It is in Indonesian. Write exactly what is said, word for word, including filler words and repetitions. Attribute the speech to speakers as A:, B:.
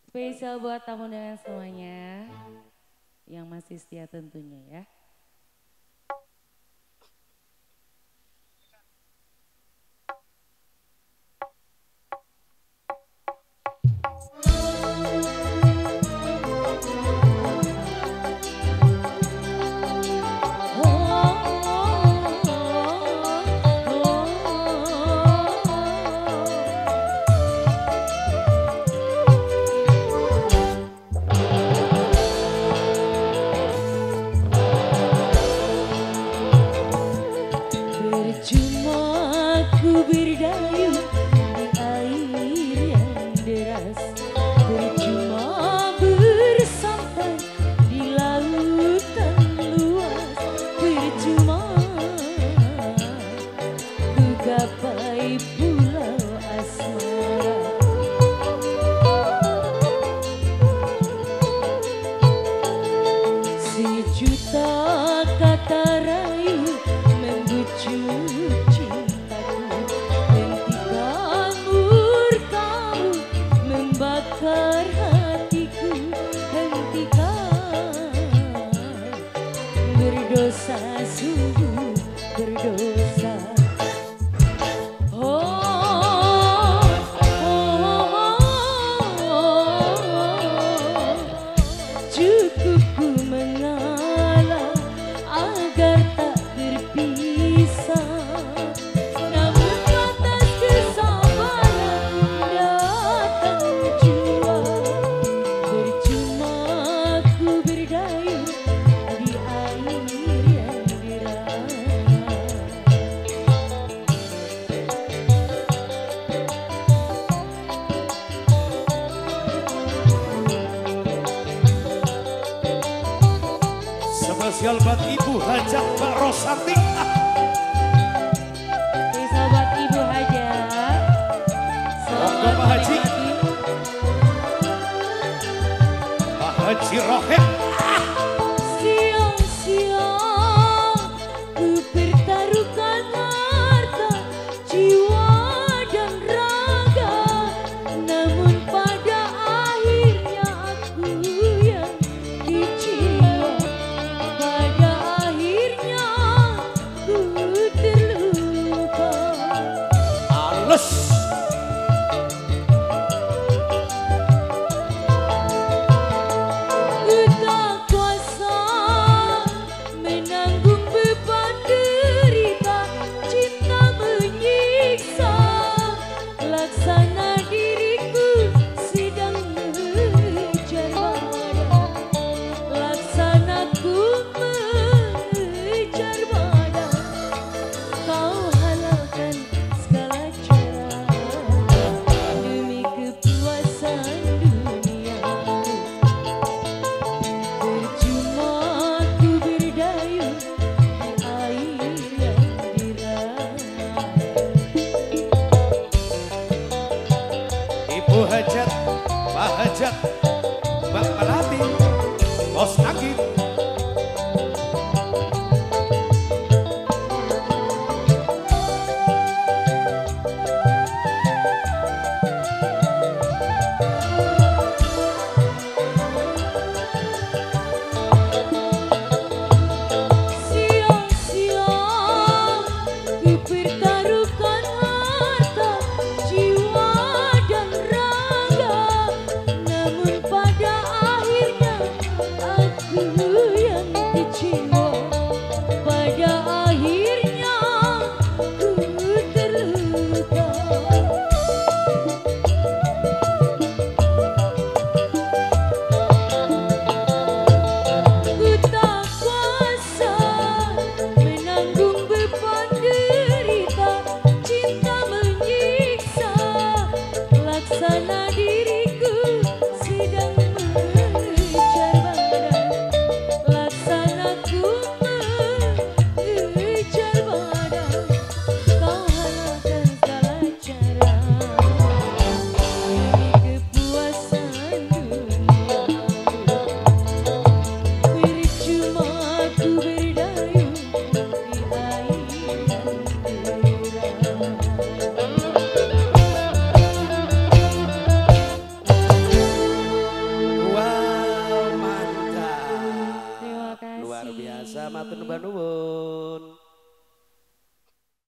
A: Spesial buat tamu undangan semuanya yang masih setia tentunya ya.
B: Percuma ku berdayung di air yang deras, percuma bersampai di lautan luas, percuma ku gapai pulau asmara. Sejuta kata rayu membujuk cintaku, hentikan murkamu membakar hatiku, hentikan berdosa sungguh berdosa. Oh, oh, oh, oh, cukup ku mengalah agar tak berpisah, namun batas kesabaran datang jua. Percuma ku berdayung di air yang deras.
C: Spesial buat Ibu Hajat Mbak Rosanti.
A: Spesial buat Ibu Hajat. Selamat
C: Pak Haji.
A: menikmati.
C: Pak Haji Rohim.
B: Siang-siang ku pertaruhkan harta, jiwa dan raga, namun pada akhirnya aku yang kecewa. Pada akhirnya ku terluka.
C: Halus.
B: Ku tak kuasa menanggung beban derita, cinta menyiksa, laksana diriku sedang mengejar badan, laksanaku mengejar badan. Kau halalkan segala cara demi kepuasan duniaku. Percuma ku berdayung di air yang deras.
C: Ibu Hajat, Pak Hajat, Mbak Melati, Bos Nagib.
B: Siang-siang ku pertaruhkan harta, jiwa dan raga,
D: biasa matur nuwun.